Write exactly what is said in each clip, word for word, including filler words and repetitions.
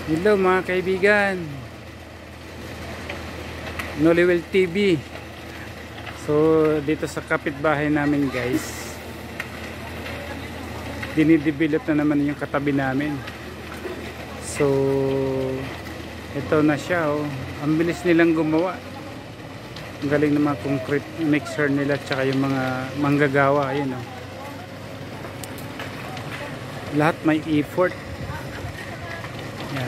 Hello mga kaibigan, Nollywood T V. So dito sa kapitbahay namin guys, dinidevelop na naman yung katabi namin. So ito na siya, oh. Ang bilis nilang gumawa. Ang galing ng mga concrete mixer nila, tsaka yung mga manggagawa. Ayun, oh. Lahat may effort. Yan.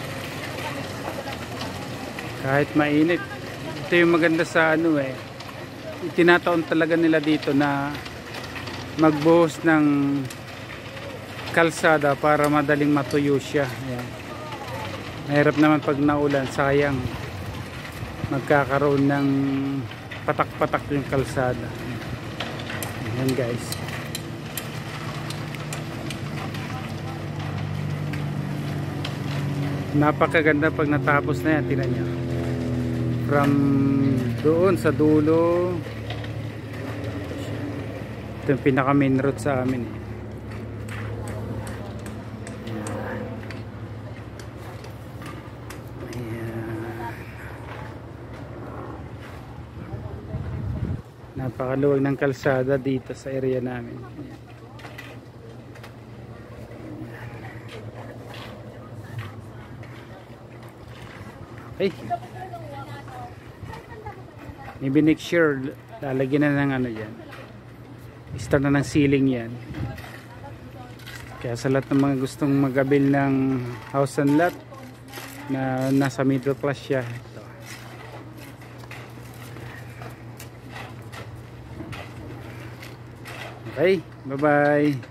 Kahit mainit, ito yung maganda sa ano eh, tinataon talaga nila dito na magbuhos ng kalsada para madaling matuyo siya. Yan. Mahirap naman pag naulan, sayang magkakaroon ng patak-patak yung kalsada. Yan guys. Napakaganda pag natapos na yan. Tingnan nyo, from doon sa dulo. Ito yung pinaka main road sa amin eh. Ayan. Napakaluwag ng kalsada dito sa area namin. Ayan. Okay. Maybe next year lalagyan na ng ano yan, start na ng ceiling yan. Kaya sa lahat ng mga gustong magabil ng house and lot na nasa middle class siya, ito. Okay, bye bye.